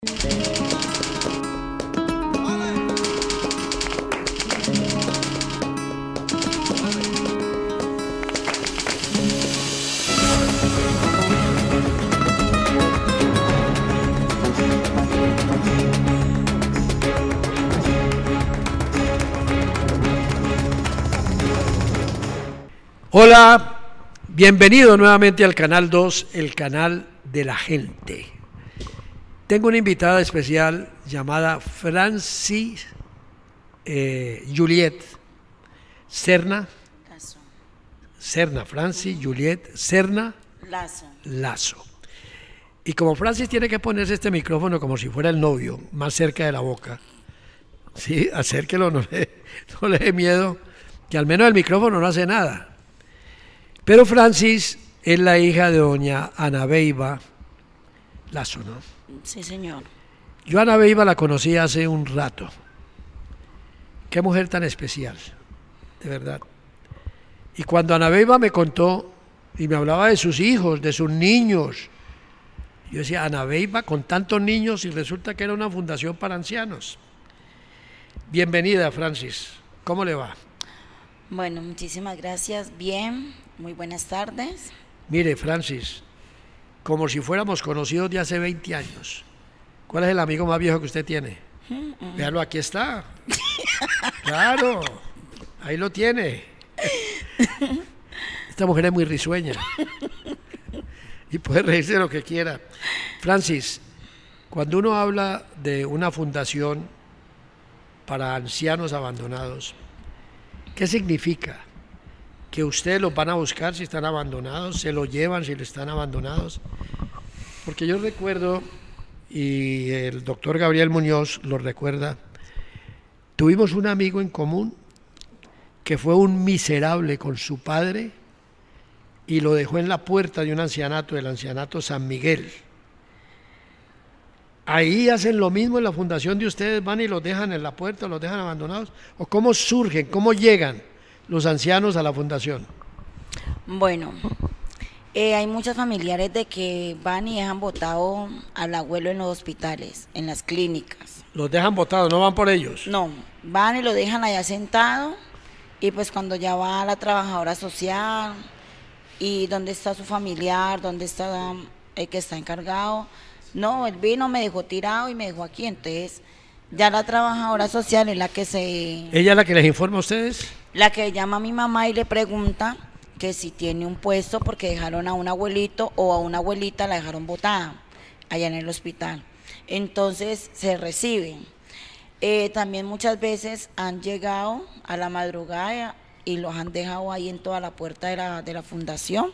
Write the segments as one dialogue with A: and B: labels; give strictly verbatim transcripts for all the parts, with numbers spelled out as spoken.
A: Hola, bienvenido nuevamente al Canal dos, el canal de la gente. Tengo una invitada especial llamada Francis eh, Juliet Serna.
B: Lazo.
A: Serna, Francis Juliet Serna
B: Lazo.
A: Lazo. Y como Francis tiene que ponerse este micrófono como si fuera el novio, más cerca de la boca, sí, acérquelo, no le, no le dé miedo, que al menos el micrófono no hace nada. Pero Francis es la hija de doña Ana Beiba Lazo, ¿no?
B: Sí, señor.
A: Yo a Ana Beiba la conocí hace un rato. Qué mujer tan especial, de verdad. Y cuando Ana Beiba me contó y me hablaba de sus hijos, de sus niños, yo decía, Ana Beiba con tantos niños, y resulta que era una fundación para ancianos. Bienvenida, Francis. ¿Cómo le va?
B: Bueno, muchísimas gracias. Bien, muy buenas tardes.
A: Mire, Francis, como si fuéramos conocidos de hace veinte años. ¿Cuál es el amigo más viejo que usted tiene? Mm-mm. Véalo, aquí está. Claro, ahí lo tiene. Esta mujer es muy risueña y puede reírse de lo que quiera. Francis, cuando uno habla de una fundación para ancianos abandonados, ¿qué significa? Que ustedes los van a buscar si están abandonados, se los llevan si están abandonados. Porque yo recuerdo, y el doctor Gabriel Muñoz lo recuerda, tuvimos un amigo en común que fue un miserable con su padre y lo dejó en la puerta de un ancianato, del ancianato San Miguel. Ahí hacen lo mismo en la fundación de ustedes, van y los dejan en la puerta, los dejan abandonados. ¿O cómo surgen, cómo llegan los ancianos a la fundación?
B: Bueno, eh, hay muchos familiares de que van y dejan botado al abuelo en los hospitales, en las clínicas.
A: Los dejan botados, no van por ellos.
B: No, van y lo dejan allá sentado, y pues cuando ya va la trabajadora social y dónde está su familiar, dónde está el que está encargado. No, él vino, me dejó tirado y me dejó aquí. Entonces, ya la trabajadora social es la que se...
A: ¿Ella es la que les informa a ustedes?
B: La que llama a mi mamá y le pregunta que si tiene un puesto porque dejaron a un abuelito o a una abuelita la dejaron botada allá en el hospital. Entonces, se reciben. Eh, también muchas veces han llegado a la madrugada y los han dejado ahí en toda la puerta de la, de la fundación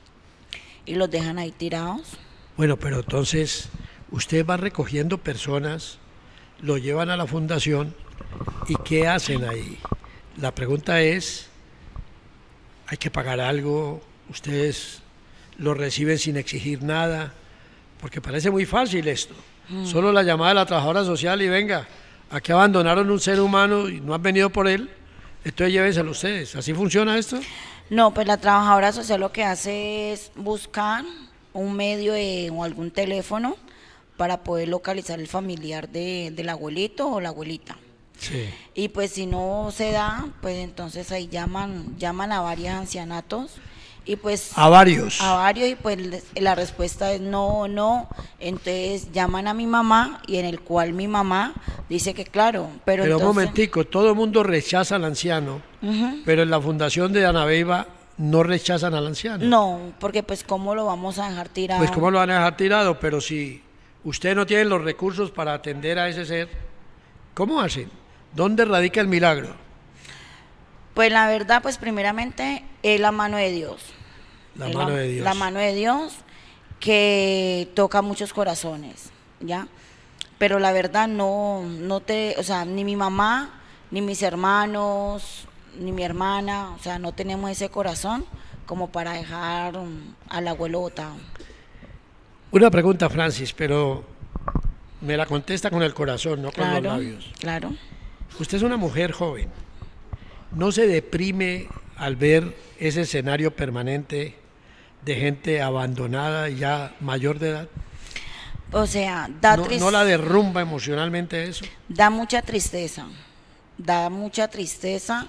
B: y los dejan ahí tirados.
A: Bueno, pero entonces usted va recogiendo personas, lo llevan a la fundación, ¿y qué hacen ahí? La pregunta es, ¿hay que pagar algo? ¿Ustedes lo reciben sin exigir nada? Porque parece muy fácil esto. Mm. Solo la llamada de la trabajadora social y venga, aquí abandonaron un ser humano y no han venido por él, entonces llévenselo ustedes. ¿Así funciona esto?
B: No, pues la trabajadora social lo que hace es buscar un medio de, o algún teléfono para poder localizar el familiar de, del abuelito o la abuelita.
A: Sí.
B: Y pues si no se da, pues entonces ahí llaman, llaman a varios ancianatos y pues...
A: ¿A varios?
B: A varios, y pues la respuesta es no, no. Entonces llaman a mi mamá y en el cual mi mamá dice que claro, pero
A: Pero
B: entonces...
A: un momentico, todo el mundo rechaza al anciano, uh-huh. Pero en la fundación de Ana Beiba no rechazan al anciano.
B: No, porque pues cómo lo vamos a dejar tirado.
A: Pues cómo lo van a dejar tirado, pero si usted no tiene los recursos para atender a ese ser, ¿cómo hacen? ¿Dónde radica el milagro?
B: Pues la verdad, pues primeramente es la mano de Dios.
A: La mano
B: la,
A: de Dios.
B: La mano de Dios que toca muchos corazones, ¿ya? Pero la verdad no, no te, o sea, ni mi mamá, ni mis hermanos, ni mi hermana, o sea, no tenemos ese corazón como para dejar um, al abuelo botado.
A: Una pregunta, Francis, pero me la contesta con el corazón, no con
B: claro,
A: los labios.
B: Claro.
A: Usted es una mujer joven. ¿No se deprime al ver ese escenario permanente de gente abandonada ya mayor de edad?
B: O sea, da
A: ¿No,
B: tristeza.
A: no la derrumba emocionalmente eso?
B: Da mucha tristeza, da mucha tristeza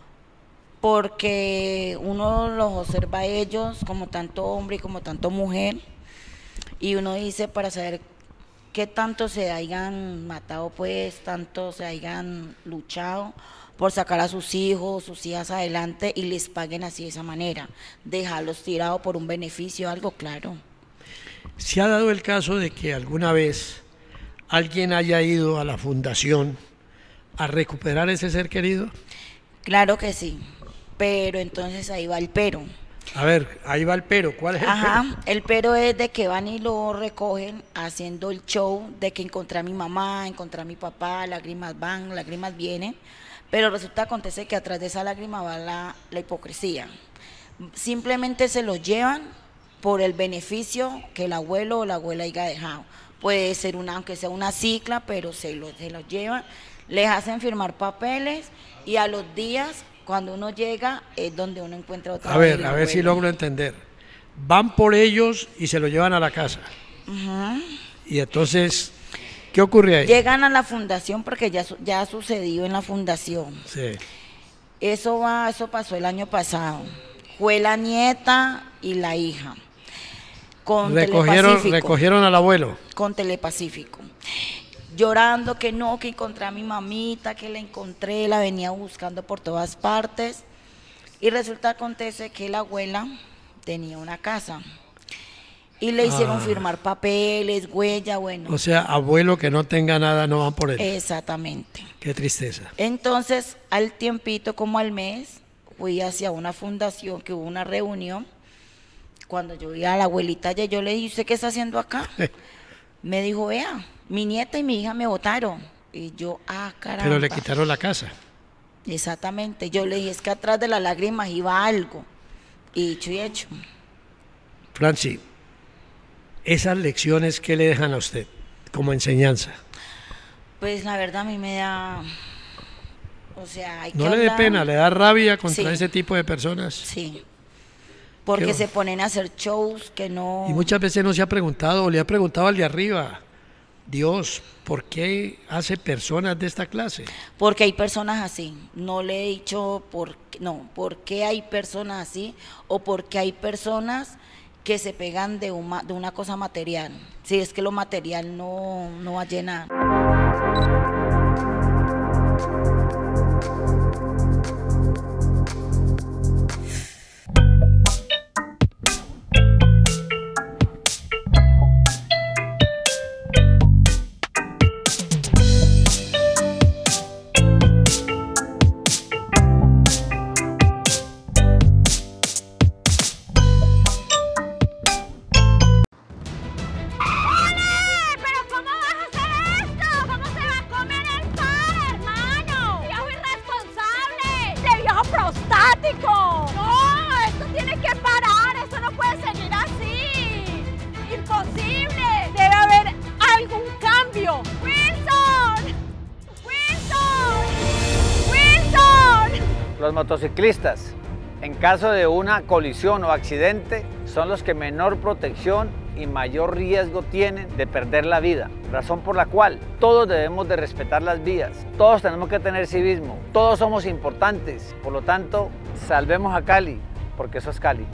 B: porque uno los observa a ellos como tanto hombre y como tanto mujer y uno dice para saber qué tanto se hayan matado, pues tanto se hayan luchado por sacar a sus hijos, sus hijas adelante y les paguen así de esa manera, dejarlos tirados por un beneficio, algo claro.
A: ¿Se ha dado el caso de que alguna vez alguien haya ido a la fundación a recuperar ese ser querido?
B: Claro que sí, pero entonces ahí va el pero.
A: A ver, ahí va el pero. ¿Cuál es el
B: Ajá,
A: pero?
B: el pero es de que van y lo recogen haciendo el show de que encontré a mi mamá, encontré a mi papá, lágrimas van, lágrimas vienen, pero resulta, acontece que atrás de esa lágrima va la, la hipocresía. Simplemente se lo llevan por el beneficio que el abuelo o la abuela haya dejado. Puede ser una, aunque sea una cicla, pero se lo, se lo llevan, les hacen firmar papeles y a los días, cuando uno llega, es donde uno encuentra otra
A: A
B: vez
A: ver,
B: el
A: a ver si
B: abuelo.
A: logro entender. Van por ellos y se lo llevan a la casa.
B: Ujú.
A: Y entonces, ¿qué ocurre ahí?
B: Llegan a la fundación porque ya, su- ya ha sucedido en la fundación.
A: Sí.
B: Eso va, eso pasó el año pasado. Fue la nieta y la hija. Con
A: Recogieron,
B: Telepacífico.
A: recogieron al abuelo.
B: Con Telepacífico. Llorando que no, que encontré a mi mamita, que la encontré, la venía buscando por todas partes. Y resulta, acontece que la abuela tenía una casa. Y le hicieron
A: Ah.
B: firmar papeles, huella, bueno.
A: O sea, abuelo que no tenga nada, no van por él.
B: Exactamente.
A: Qué tristeza.
B: Entonces, al tiempito, como al mes, fui hacia una fundación que hubo una reunión. Cuando yo vi a la abuelita, ya yo le dije, ¿usted qué está haciendo acá? Me dijo, vea, mi nieta y mi hija me votaron. Y yo, ah, caramba.
A: Pero le quitaron la casa.
B: Exactamente. Yo le dije, es que atrás de las lágrimas iba algo. Y dicho y hecho.
A: Franci, esas lecciones, ¿qué le dejan a usted como enseñanza?
B: Pues la verdad a mí me da... O sea, hay que
A: ¿No le dé
B: hablar-
A: pena, le da rabia contra
B: Sí.
A: ese tipo de personas?
B: Sí. Porque
A: Qué-
B: se ponen a hacer shows que no...
A: Y muchas veces no se ha preguntado, o le ha preguntado al de arriba, Dios, ¿por qué hace personas de esta clase?
B: Porque hay personas así. No le he dicho por qué, no, por qué hay personas así o porque hay personas que se pegan de una, de una cosa material. Si es que lo material no, no va a llenar.
C: ¿Pero cómo vas a hacer esto? ¿Cómo se va a comer el pan, hermano? ¡Viejo irresponsable! ¡De viejo prostático! ¡No! ¡Esto tiene que parar! ¡Esto no puede seguir así! ¡Imposible! ¡Debe haber algún cambio! ¡Wilson! ¡Wilson! ¡Wilson!
D: Los motociclistas, en caso de una colisión o accidente, son los que menor protección y mayor riesgo tienen de perder la vida, razón por la cual todos debemos de respetar las vías, todos tenemos que tener civismo, todos somos importantes, por lo tanto, salvemos a Cali, porque eso es Cali.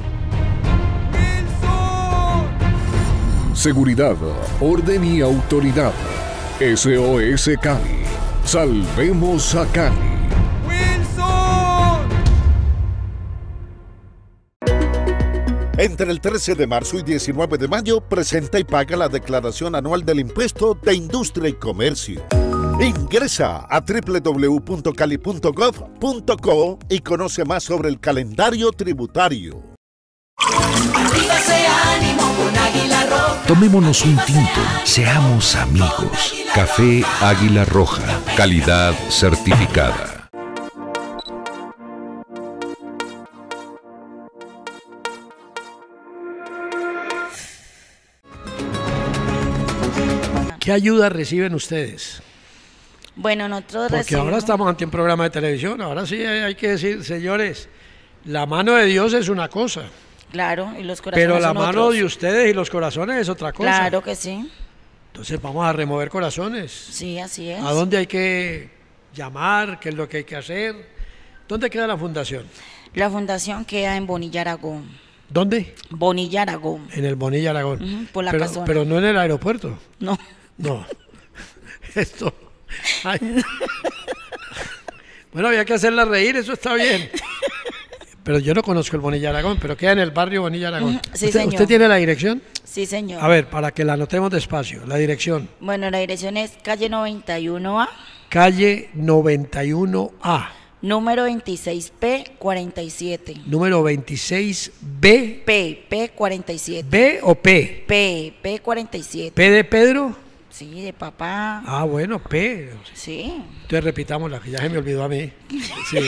E: Seguridad, orden y autoridad. S O S Cali. Salvemos a Cali.
F: Entre el trece de marzo y diecinueve de mayo, presenta y paga la declaración anual del impuesto de industria y comercio. Ingresa a doble u doble u doble u punto cali punto gov punto co y conoce más sobre el calendario tributario.
G: Arriba ese ánimo con Águila Roja.
H: Tomémonos un tinto, seamos amigos. Café Águila Roja, calidad certificada.
A: ¿Qué ayuda reciben ustedes?
B: Bueno, nosotros
A: Porque
B: recibimos...
A: ahora estamos ante un programa de televisión, ahora sí hay hay que decir, señores, la mano de Dios es una cosa,
B: Claro, y los corazones
A: pero la
B: son
A: mano
B: otros.
A: de ustedes y los corazones es otra cosa.
B: Claro que sí.
A: Entonces vamos a remover corazones.
B: Sí, así es.
A: ¿A dónde hay que llamar? ¿Qué es lo que hay que hacer? ¿Dónde queda la fundación?
B: La fundación queda en Bonilla, Aragón.
A: ¿Dónde?
B: Bonilla, Aragón.
A: En el Bonilla, Aragón.
B: Ujú, por la
A: pero,
B: casona.
A: pero no en el aeropuerto.
B: No.
A: No. Esto. Ay. Bueno, había que hacerla reír, eso está bien. Pero yo no conozco el Bonilla Aragón, pero queda en el barrio Bonilla Aragón.
B: Ujú, sí,
A: ¿Usted,
B: señor.
A: ¿Usted tiene la dirección?
B: Sí, señor.
A: A ver, para que la anotemos despacio. La dirección.
B: Bueno, la dirección es calle noventa y uno A,
A: Calle noventa y uno A,
B: número veintiséis P cuarenta y siete.
A: número veintiséis B.
B: P, P cuarenta y siete.
A: ¿B o P?
B: P, P cuarenta y siete.
A: ¿P de Pedro?
B: Sí, de papá.
A: Ah, bueno, P.
B: Sí.
A: Entonces repitámosla, que ya se me olvidó a mí. Sí.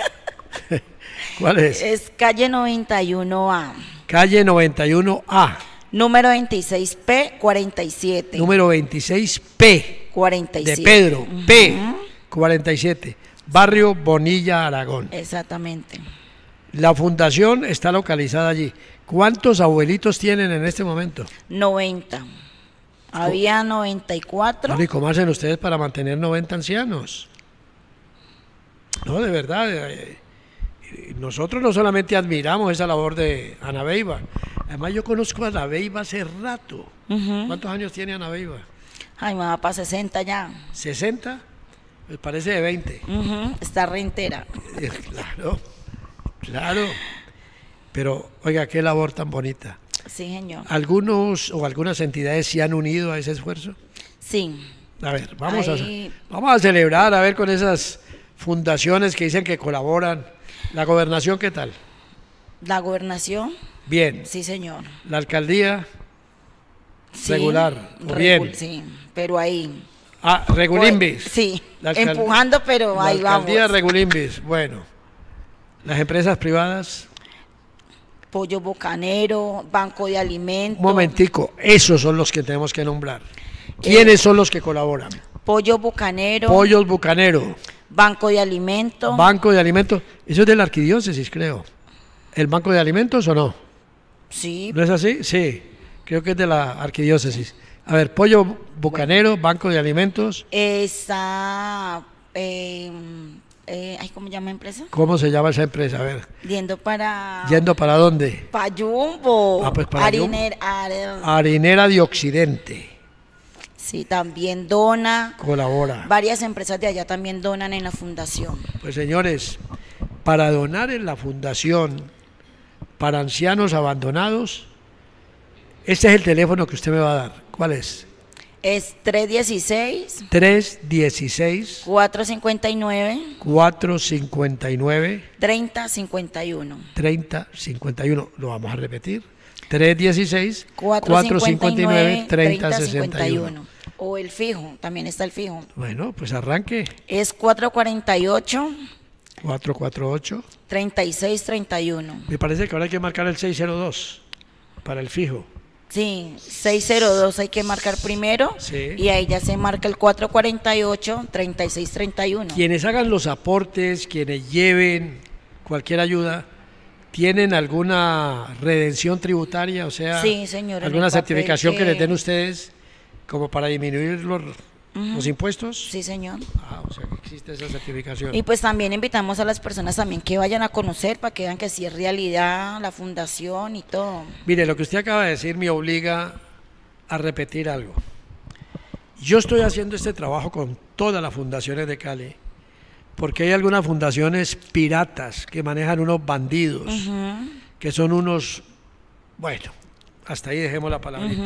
A: ¿Cuál es?
B: Es calle noventa y uno A,
A: Calle noventa y uno A,
B: número veintiséis P cuarenta y siete.
A: número veintiséis P.
B: cuarenta y
A: De
B: siete.
A: Pedro,
B: Ujú.
A: P. cuarenta y siete. Barrio Bonilla, Aragón.
B: Exactamente.
A: La fundación está localizada allí. ¿Cuántos abuelitos tienen en este momento?
B: noventa. Había noventa y cuatro.
A: Bueno, ¿y cómo hacen ustedes para mantener noventa ancianos? No, de verdad. eh, eh, Nosotros no solamente admiramos esa labor de Ana Beiba. Además, yo conozco a Ana Beiba hace rato.
B: Ujú.
A: ¿Cuántos años tiene Ana Beiba?
B: Ay, me va para sesenta ya.
A: ¿sesenta? Pues parece de veinte.
B: Ujú, está reintera.
A: Eh, Claro, claro. Pero, oiga, qué labor tan bonita.
B: Sí, señor.
A: ¿Algunos o algunas entidades se han unido a ese esfuerzo?
B: Sí.
A: A ver, vamos,
B: Ahí-
A: a, vamos a celebrar, a ver con esas fundaciones que dicen que colaboran. ¿La gobernación qué tal?
B: La gobernación,
A: Bien.
B: sí, señor.
A: ¿La alcaldía?
B: Sí,
A: Regular, o
B: regu-
A: bien.
B: Sí, pero ahí.
A: Ah, Regulimbis.
B: Sí,
A: La alcal-
B: empujando, pero
A: La
B: ahí
A: alcaldía
B: vamos.
A: Regulimbis, bueno. ¿Las empresas privadas?
B: Pollo Bocanero, Banco de Alimentos.
A: Un momentico, esos son los que tenemos que nombrar. ¿Quiénes son los que colaboran?
B: Pollo Bocanero,
A: Pollos Bucanero,
B: Banco de Alimentos.
A: Banco de Alimentos, eso es de la arquidiócesis, creo. ¿El Banco de Alimentos o no?
B: Sí,
A: ¿No es así? Sí, creo que es de la arquidiócesis. A ver, Pollo Bucanero, Banco de Alimentos,
B: está. Eh, eh, ay, ¿cómo se llama la empresa?
A: ¿cómo se llama esa empresa? A ver,
B: Yendo para.
A: ¿yendo para dónde?
B: Payumbo.
A: Ah, pues para
B: Hariner- are-
A: Harinera de Occidente,
B: Sí, también dona.
A: colabora.
B: Varias empresas de allá también donan en la fundación.
A: Pues señores, para donar en la Fundación para Ancianos Abandonados, este es el teléfono que usted me va a dar. ¿Cuál es?
B: Es tres uno seis,
A: tres uno seis,
B: cuatro cinco nueve,
A: cuatro cinco nueve,
B: tres cero cinco uno.
A: tres cero cinco uno. Lo vamos a repetir. tres uno seis,
B: cuatro
A: cuatro cinco
B: cinco
A: nueve,
B: nueve,
A: tres cero
B: tres cero
A: cinco
B: cinco
A: uno.
B: uno. O el fijo, también está el fijo.
A: Bueno, pues arranque.
B: Es cuatro cuatro ocho,
A: cuatro cuatro ocho.
B: tres seis tres uno.
A: Me parece que ahora hay que marcar el seis cero dos para el fijo.
B: Sí, seis cero dos hay que marcar primero.
A: Sí.
B: Y ahí ya se marca el cuatro cuatro ocho, tres seis tres uno.
A: Quienes hagan los aportes, quienes lleven cualquier ayuda, ¿tienen alguna redención tributaria? O sea,
B: Sí, señor, en
A: alguna
B: el papel
A: certificación que...
B: que-
A: les den ustedes como para disminuir los, los impuestos.
B: Sí, señor.
A: Ah, o sea que existe esa certificación.
B: Y pues también invitamos a las personas también que vayan a conocer para que vean que sí es realidad la fundación y todo.
A: Mire, lo que usted acaba de decir me obliga a repetir algo. Yo estoy haciendo este trabajo con todas las fundaciones de Cali, porque hay algunas fundaciones piratas que manejan unos bandidos, que son unos, bueno, hasta ahí dejemos la palabrita.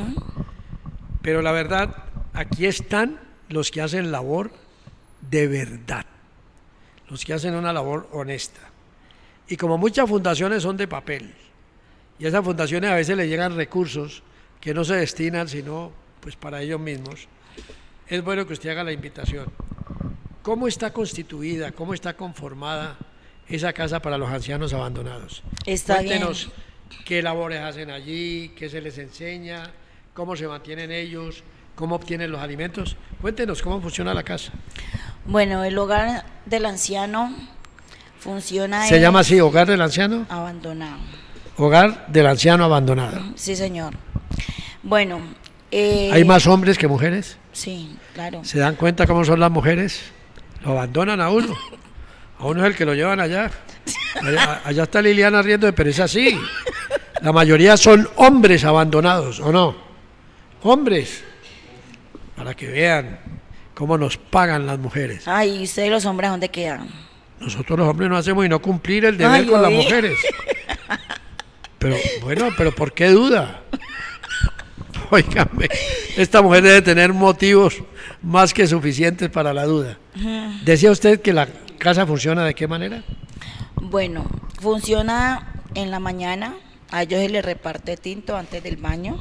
A: Pero la verdad, aquí están los que hacen labor de verdad, los que hacen una labor honesta. Y como muchas fundaciones son de papel, y a esas fundaciones a veces le llegan recursos que no se destinan sino pues para ellos mismos, es bueno que usted haga la invitación. ¿Cómo está constituida, cómo está conformada esa casa para los ancianos abandonados?
B: Está
A: Cuéntenos qué labores hacen allí, qué se les enseña, cómo se mantienen ellos, cómo obtienen los alimentos. Cuéntenos cómo funciona la casa.
B: Bueno, el hogar del anciano funciona
A: ¿Se
B: en-
A: llama así, Hogar del Anciano?
B: abandonado.
A: Hogar del Anciano Abandonado.
B: Sí, señor. Bueno, Eh,
A: ¿Hay más hombres que mujeres?
B: Sí, claro.
A: ¿Se dan cuenta cómo son las mujeres? Lo abandonan a uno. A uno es el que lo llevan allá. Allá, allá está Liliana riendo, pero es así. La mayoría son hombres abandonados, ¿o no? Hombres. Para que vean cómo nos pagan las mujeres.
B: Ay, ¿y ustedes los hombres dónde quedan?
A: Nosotros los hombres no hacemos y no cumplir el deber
B: Ay,
A: con las
B: oí.
A: mujeres. Pero bueno, pero ¿por qué duda? Óigame, esta mujer debe tener motivos más que suficientes para la duda. ¿Decía usted que la casa funciona de qué manera?
B: Bueno, funciona en la mañana, a ellos se les reparte tinto antes del baño.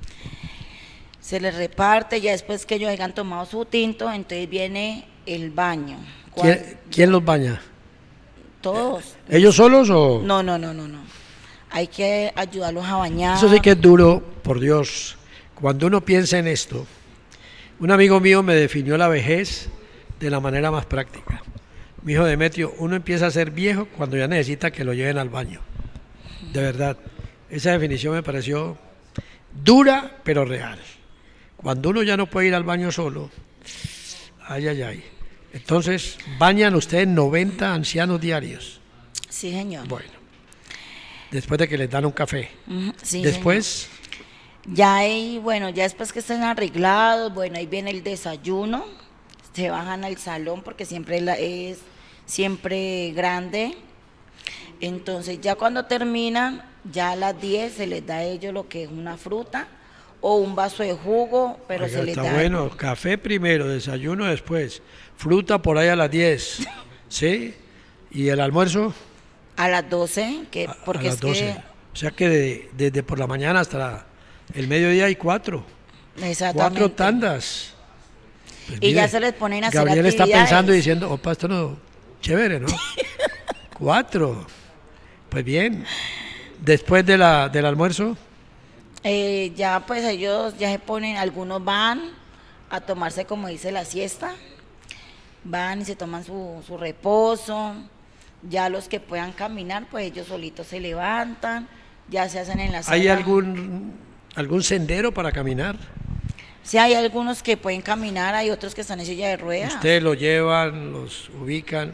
B: Se les reparte, ya después que ellos hayan tomado su tinto, entonces viene el baño.
A: ¿Quién, quién los baña?
B: Todos.
A: ¿Ellos solos o...?
B: No, no, no, no, no. Hay que ayudarlos a bañar.
A: Eso sí que es duro, por Dios. Cuando uno piensa en esto, un amigo mío me definió la vejez de la manera más práctica. Mi hijo Demetrio, uno empieza a ser viejo cuando ya necesita que lo lleven al baño. De verdad, esa definición me pareció dura, pero real. Cuando uno ya no puede ir al baño solo, ay, ay, ay. Entonces, bañan ustedes noventa ancianos diarios.
B: Sí, señor.
A: Bueno, después de que les dan un café.
B: Ujú, sí,
A: Después,
B: señor. Ya ahí, bueno, ya después que estén arreglados, bueno, ahí viene el desayuno, se bajan al salón porque siempre la, es siempre grande. Entonces ya cuando terminan, ya a las diez se les da a ellos lo que es una fruta o un vaso de jugo, pero
A: oiga,
B: se les
A: está
B: da.
A: bueno, café primero, desayuno después, fruta por ahí a las diez, ¿sí? ¿Y el almuerzo?
B: A las doce, que
A: A-
B: porque
A: a las
B: es
A: doce.
B: que
A: O sea que de- desde por la mañana hasta el mediodía hay cuatro.
B: exactamente.
A: Cuatro tandas. Pues
B: Y ya
A: mire,
B: se les ponen a hacer
A: Gabriel está
B: actividades.
A: pensando y diciendo, opa, esto no, chévere, ¿no? Cuatro. Pues bien. Después de la, del almuerzo,
B: Eh, ya pues ellos ya se ponen, algunos van a tomarse, como dice, la siesta, van y se toman su, su reposo, ya los que puedan caminar, pues ellos solitos se levantan, ya se hacen en la sala.
A: ¿hay algún, algún sendero para caminar?
B: Sí, hay algunos que pueden caminar, hay otros que están en silla de ruedas.
A: Ustedes los llevan, los ubican.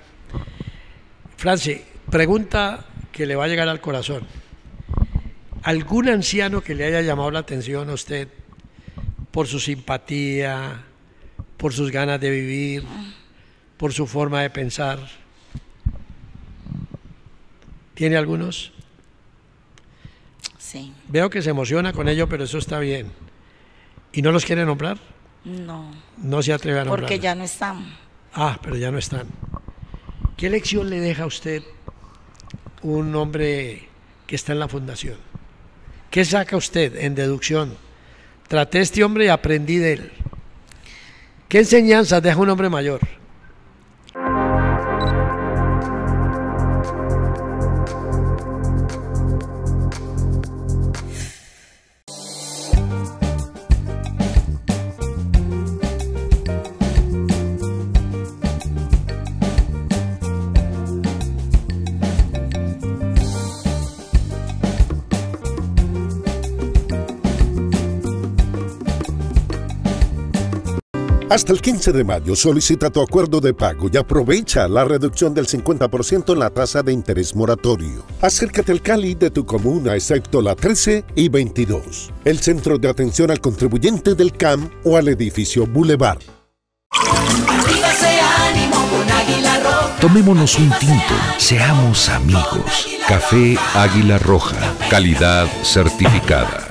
A: Franci, pregunta que le va a llegar al corazón. ¿Algún anciano que le haya llamado la atención a usted por su simpatía, por sus ganas de vivir, por su forma de pensar? ¿Tiene algunos?
B: Sí,
A: Veo que se emociona con ello, pero eso está bien. ¿Y no los quiere nombrar?
B: no,
A: No se atreve a nombrar.
B: porque ya no están.
A: Ah, pero ya no están. ¿Qué lección le deja a usted un hombre que está en la fundación? ¿Qué saca usted en deducción? Traté a este hombre y aprendí de él. ¿Qué enseñanzas deja un hombre mayor?
F: Hasta el quince de mayo solicita tu acuerdo de pago y aprovecha la reducción del cincuenta por ciento en la tasa de interés moratorio. Acércate al Cali de tu comuna, excepto la trece y veintidós, el Centro de Atención al Contribuyente del C A M o al edificio Boulevard.
G: Arriba ese ánimo con Águila Roja.
H: Tomémonos un tinto, seamos amigos. Café Águila Roja, calidad certificada.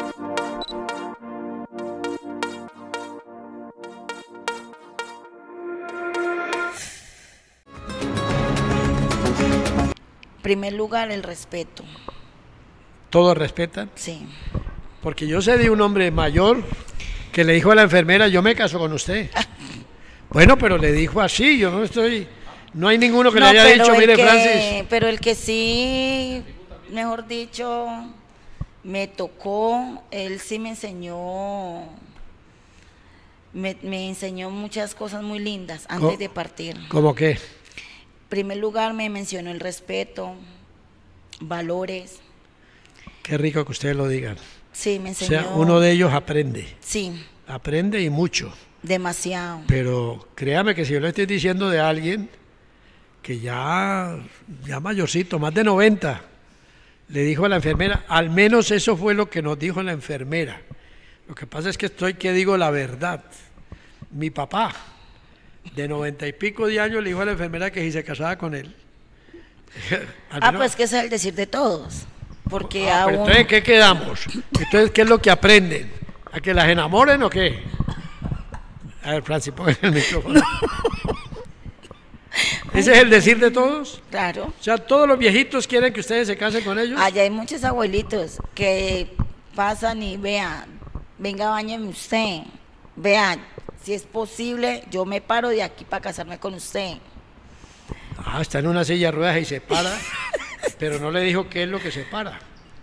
B: En primer lugar, el respeto,
A: ¿Todos respetan?
B: sí.
A: Porque yo sé de un hombre mayor que le dijo a la enfermera, yo me caso con usted. Bueno, pero le dijo así, yo no estoy... No hay ninguno que
B: No,
A: le haya
B: pero
A: dicho,
B: el
A: mire,
B: que-
A: Francis,
B: Pero el que sí, mejor dicho, me tocó, él sí me enseñó, me, me enseñó muchas cosas muy lindas antes
A: Co-
B: de partir.
A: ¿cómo qué?
B: En primer lugar, me mencionó el respeto, valores.
A: Qué rico que ustedes lo digan.
B: Sí, me
A: O
B: enseñó.
A: sea, uno de ellos aprende,
B: Sí,
A: aprende y mucho.
B: demasiado.
A: Pero créame que si yo le estoy diciendo de alguien que ya, ya mayorcito, más de noventa, le dijo a la enfermera, al menos eso fue lo que nos dijo la enfermera. Lo que pasa es que estoy que digo la verdad. Mi papá, de noventa y pico de años, le dijo a la enfermera que si se casaba con él. Al
B: Ah,
A: menos-
B: pues que ese es el decir de todos. Porque
A: Ah, pero
B: aún.
A: entonces, ¿qué quedamos? Entonces, ¿qué es lo que aprenden? ¿A que las enamoren o qué? A ver, Francis, pongan el micrófono. ¿Ese es el decir de todos?
B: Claro.
A: O sea, todos los viejitos quieren que ustedes se casen con ellos.
B: Allá hay muchos abuelitos que pasan y vean, venga, báñeme usted. Vean, si es posible, yo me paro de aquí para casarme con usted.
A: Ah, está en una silla de ruedas y se para, pero no le dijo qué es lo que se para.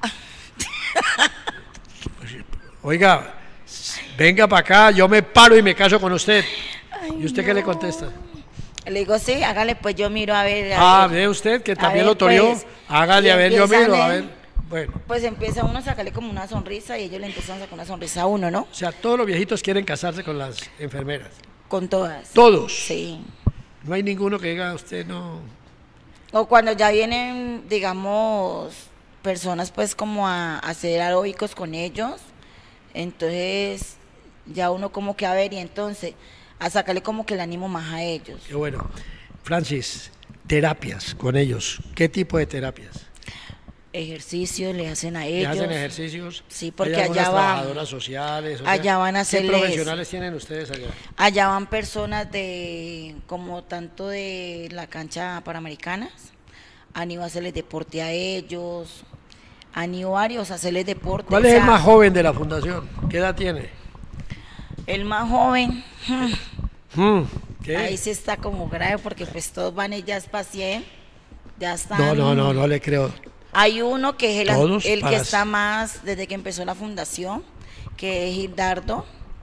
A: Pues, oiga, venga para acá, yo me paro y me caso con usted. ¿Y usted qué le contesta?
B: Le digo, sí, hágale, pues yo miro a ver.
A: Ah,
B: ver.
A: ve usted que
B: A
A: también
B: ver,
A: lo toreó.
B: pues,
A: Hágale,
B: y
A: a ver, yo
B: empiezan
A: miro, a
B: en-
A: ver. Bueno,
B: Pues empieza uno a sacarle como una sonrisa y ellos le empiezan a sacar una sonrisa a uno, ¿no?
A: o sea, todos los viejitos quieren casarse con las enfermeras.
B: Con todas.
A: Todos.
B: Sí.
A: No hay ninguno que diga, usted no.
B: O cuando ya vienen, digamos, personas pues como a, a ser aeróbicos con ellos, entonces ya uno como que a ver y entonces a sacarle como que el ánimo más a ellos.
A: Qué bueno. Francis, terapias con ellos. ¿Qué tipo de terapias?
B: Ejercicios le hacen a
A: ¿Le
B: ellos.
A: hacen ejercicios?
B: Sí, porque
A: ¿Hay algunas
B: allá van-
A: trabajadoras sociales? O
B: allá van a
A: ¿Qué
B: hacerles-
A: profesionales tienen ustedes allá?
B: Allá van personas de, como tanto de la cancha Panamericanas, han ido a hacerles deporte a ellos, han ido varios a hacerles deporte.
A: ¿Cuál
B: o
A: es el
B: sea,
A: más joven de la fundación? ¿Qué edad tiene?
B: El más joven,
A: Hmm, ¿Qué?
B: ahí sí está como grave porque pues todos van y ya es paciente, ya están.
A: No, no, no, no le creo.
B: Hay uno que es el,
A: Todos
B: el que
A: para-
B: está más desde que empezó la fundación, que es Gildardo.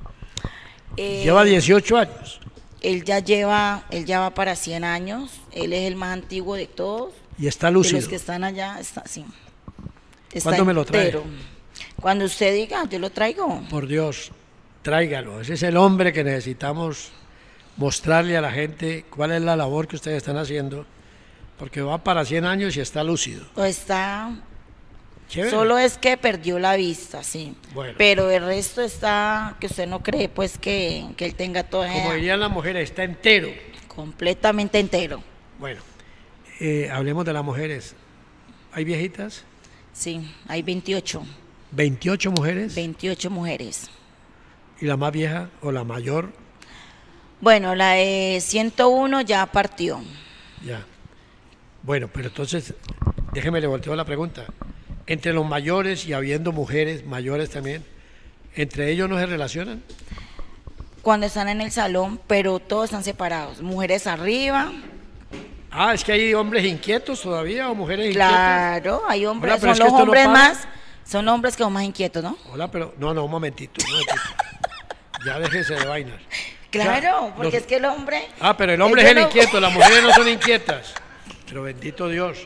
B: Eh,
A: Lleva dieciocho años
B: Él ya lleva, él ya va para cien años, él es el más antiguo de todos.
A: y está
B: De
A: lúcido.
B: los que están allá, está sí. Está
A: ¿Cuándo me lo trae?
B: entero. Cuando usted diga, yo lo traigo.
A: Por Dios, tráigalo. Ese es el hombre que necesitamos mostrarle a la gente cuál es la labor que ustedes están haciendo, porque va para cien años y está lúcido.
B: O está,
A: Chévere.
B: solo es que perdió la vista, sí.
A: Bueno.
B: Pero el resto está, que usted no cree, pues que, que él tenga toda
A: Como
B: edad,
A: dirían las mujeres, está entero.
B: completamente entero.
A: Bueno, eh, hablemos de las mujeres. ¿Hay viejitas?
B: Sí, hay veintiocho,
A: veintiocho mujeres.
B: veintiocho mujeres.
A: ¿Y la más vieja o la mayor?
B: Bueno, la de ciento uno ya partió.
A: Ya. Bueno, pero entonces, déjeme le volteo la pregunta. Entre los mayores y habiendo mujeres mayores también, ¿entre ellos no se relacionan?
B: Cuando están en el salón, pero todos están separados. Mujeres arriba,
A: Ah, es que hay hombres inquietos todavía o mujeres
B: claro, hay hombres,
A: Hola, pero es
B: son
A: que
B: los
A: esto no
B: hombres
A: para.
B: más, son hombres que son más inquietos, ¿no?
A: inquietos. Hola, pero no, no, un momentito, un momentito. Ya déjese de vainas.
B: Claro,
A: Ya,
B: porque
A: los-
B: es que el hombre...
A: Ah, pero el hombre es
B: ellos
A: el
B: no-
A: inquieto, las mujeres no son inquietas. Pero bendito Dios.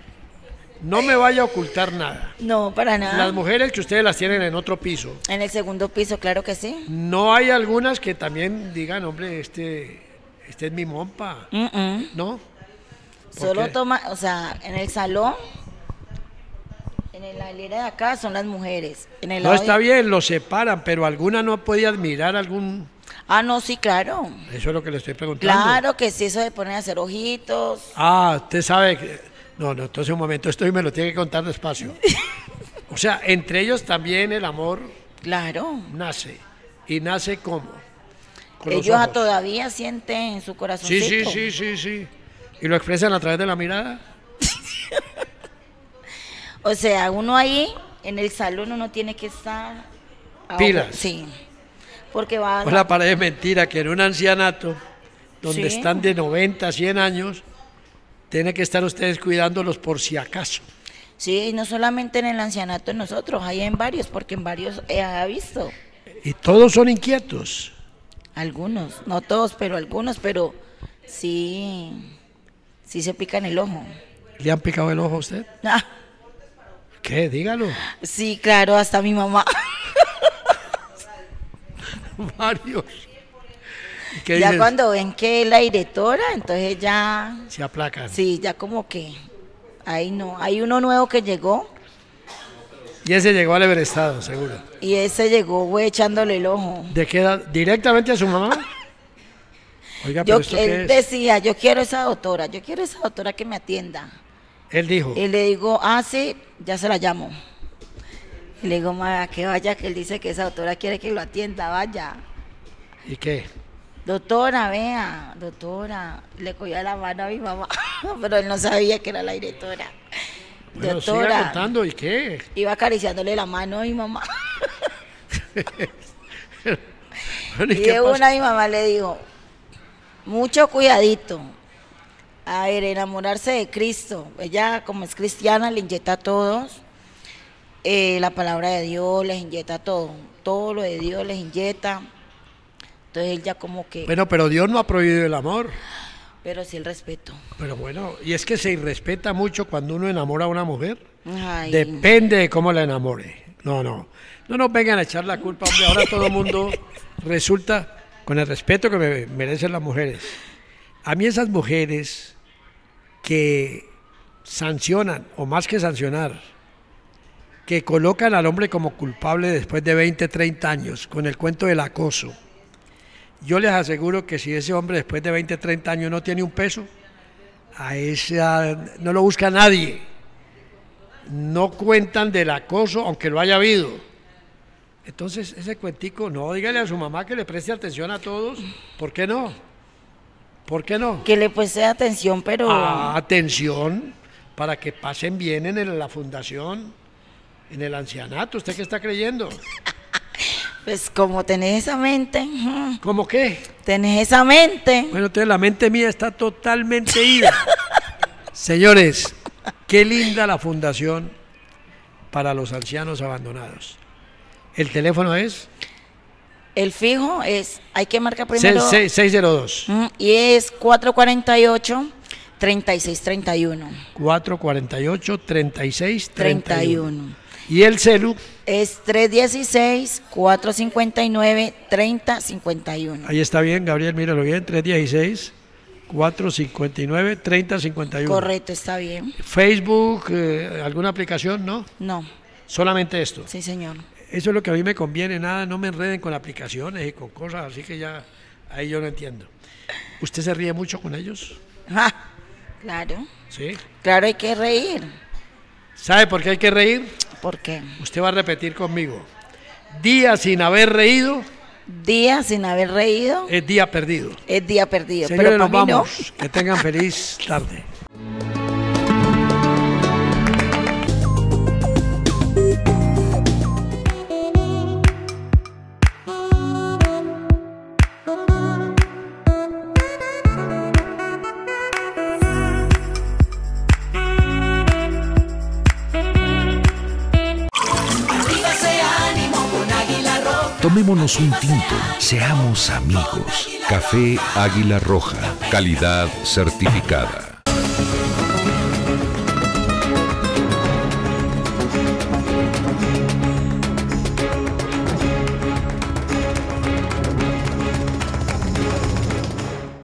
A: No me vaya a ocultar nada.
B: No, para nada.
A: Las mujeres que ustedes las tienen en otro piso,
B: En el segundo piso, claro que sí.
A: no hay algunas que también digan, hombre, este, este es mi mompa,
B: Mm, mm.
A: ¿no? ¿Por
B: Solo
A: qué?
B: toma, o sea, en el salón, en la hilera de acá son las mujeres. En el
A: No
B: lado
A: está
B: de-
A: bien, los separan, pero alguna no puede admirar algún...
B: Ah, no, sí, claro.
A: Eso es lo que le estoy preguntando.
B: Claro que sí, eso de poner a hacer ojitos.
A: Ah, usted sabe que... No, no, entonces un momento, esto y me lo tiene que contar despacio. O sea, entre ellos también el amor
B: Claro.
A: nace. ¿Y nace cómo? Con los
B: Ellos a
A: ojos.
B: todavía sienten en su
A: Sí,
B: corazoncito.
A: sí, sí, sí, sí. ¿Y lo expresan a través de la mirada?
B: O sea, uno ahí en el salón uno tiene que estar a
A: Pilas.
B: ojo- Sí. Porque va
A: Pues la pared es mentira, que en un ancianato, donde
B: Sí.
A: están de noventa, cien años, tiene que estar ustedes cuidándolos por si acaso.
B: Sí, y no solamente en el ancianato en nosotros, hay en varios, porque en varios he visto.
A: Y todos son inquietos.
B: Algunos, no todos, pero algunos, pero sí, sí se pican el ojo.
A: ¿Le han picado el ojo a usted?
B: Ah,
A: ¿Qué? Dígalo.
B: Sí, claro, hasta mi mamá.
A: Varios. ¿Qué
B: Ya
A: dices?
B: cuando ven que es la directora, entonces ya,
A: Se aplacan.
B: sí, ya como que, ahí no. Hay uno nuevo que llegó
A: Y ese llegó al Everestado, seguro.
B: y ese llegó, güey, echándole el ojo.
A: ¿De qué edad? ¿Directamente a su mamá? Oiga, pero
B: Yo,
A: ¿esto qué
B: él
A: es?
B: decía, yo quiero esa doctora, yo quiero esa doctora que me atienda.
A: Él dijo.
B: Y le digo, ah, sí, ya se la llamo. Y le digo, ma, que vaya, que él dice que esa doctora quiere que lo atienda, vaya.
A: ¿Y qué?
B: Doctora, vea, doctora. Le cogía la mano a mi mamá, pero él no sabía que era la directora.
A: Bueno, siga
B: Doctora,
A: contando, ¿y qué?
B: iba acariciándole la mano a mi mamá.
A: Bueno, ¿y
B: Y
A: qué
B: de
A: pasó?
B: una mi mamá le dijo, mucho cuidadito. A ver, enamorarse de Cristo. Ella, como es cristiana, le inyecta a todos. eh, la palabra de Dios les inyecta todo. Todo lo de Dios les inyecta. Entonces él ya como que,
A: Bueno, pero Dios no ha prohibido el amor.
B: pero sí el respeto.
A: Pero bueno, y es que se irrespeta mucho cuando uno enamora a una mujer.
B: Ay,
A: Depende de cómo la enamore. No, no. No nos vengan a echar la culpa, hombre. Ahora todo el mundo resulta, con el respeto que me merecen las mujeres. A mí esas mujeres que sancionan, o más que sancionar, que colocan al hombre como culpable después de veinte, treinta años, con el cuento del acoso. Yo les aseguro que si ese hombre después de veinte, treinta años no tiene un peso, a esa no lo busca nadie. No cuentan del acoso, aunque lo haya habido. Entonces, ese cuentico, no, dígale a su mamá que le preste atención a todos. ¿Por qué no? ¿Por qué no?
B: que le preste atención, pero
A: Ah, atención, para que pasen bien en el- la fundación, en el ancianato. ¿Usted qué está creyendo?
B: pues como tenés esa mente, ujú,
A: ¿Cómo qué?
B: tenés esa mente.
A: Bueno, entonces la mente mía está totalmente ida. Señores, qué linda la fundación para los ancianos abandonados. El teléfono es
B: El fijo es, hay que marcar primero,
A: seis cero dos,
B: mm, y es cuatro cuarenta y ocho, treinta y seis treinta y uno.
A: cuatro cuarenta y ocho, treinta y seis, treinta y uno.
B: treinta y uno.
A: Y el celu,
B: Es tres dieciséis, cuatro cincuenta y nueve, treinta cincuenta y uno.
A: ahí está bien, Gabriel, míralo bien, tres dieciséis, cuatro cincuenta y nueve, treinta cincuenta y uno.
B: Correcto, está bien.
A: Facebook, eh, alguna aplicación, ¿no?
B: No,
A: Solamente esto.
B: sí señor.
A: Eso es lo que a mí me conviene, nada, no me enreden con aplicaciones y con cosas, así que ya ahí yo no entiendo. ¿Usted se ríe mucho con ellos?
B: Ah, claro,
A: ¿Sí?
B: claro, hay que reír.
A: ¿Sabe por qué hay que reír?
B: ¿Por qué?
A: Usted va a repetir conmigo. Día sin haber reído
B: Día sin haber reído
A: es día perdido.
B: es día perdido,
A: Señores,
B: pero
A: nos
B: para mí no.
A: vamos. Que tengan feliz tarde.
G: Arriba ese ánimo con Águila Roja.
H: Tomémonos un tinto, seamos amigos. Café Águila Roja, calidad certificada.